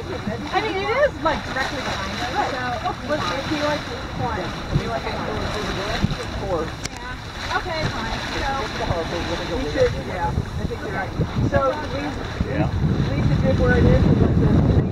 I mean, it is like directly behind us. Right. So if you like this corner, you like it. Yeah. Okay, fine. So we should. Yeah, I think you're right. So leave the jib where it is and let the